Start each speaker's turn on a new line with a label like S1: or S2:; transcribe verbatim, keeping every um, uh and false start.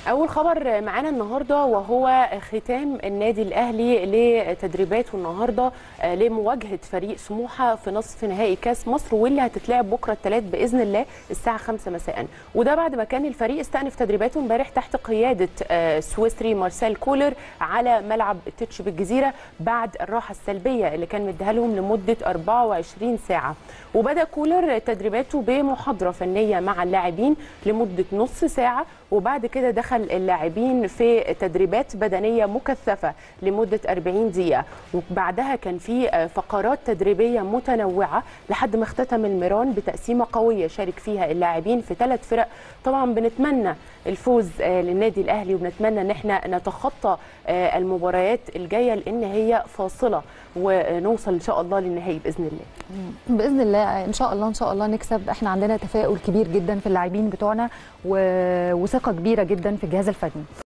S1: أول خبر معانا النهارده وهو ختام النادي الأهلي لتدريباته النهارده لمواجهة فريق سموحة في نصف نهائي كأس مصر، واللي هتتلعب بكرة الثلاث بإذن الله الساعة خمسة مساء. وده بعد ما كان الفريق استأنف تدريباته امبارح تحت قيادة السويسري مارسيل كولر على ملعب التتش بالجزيرة بعد الراحة السلبية اللي كان مديها لهم لمدة أربعة وعشرين ساعة. وبدأ كولر تدريباته بمحاضرة فنية مع اللاعبين لمدة نص ساعة، وبعد كده دخل اللاعبين في تدريبات بدنية مكثفة لمدة أربعين دقيقة، وبعدها كان في فقرات تدريبية متنوعة لحد ما اختتم الميران بتقسيمة قوية شارك فيها اللاعبين في ثلاث فرق. طبعا بنتمنى الفوز للنادي الأهلي، وبنتمنى ان احنا نتخطى المباريات الجاية لان هي فاصلة، ونوصل ان شاء الله للنهائي باذن الله.
S2: باذن الله ان شاء الله ان شاء الله نكسب. احنا عندنا تفاؤل كبير جدا في اللاعبين بتوعنا وثقة كبيرة جدا في الجهاز الفني.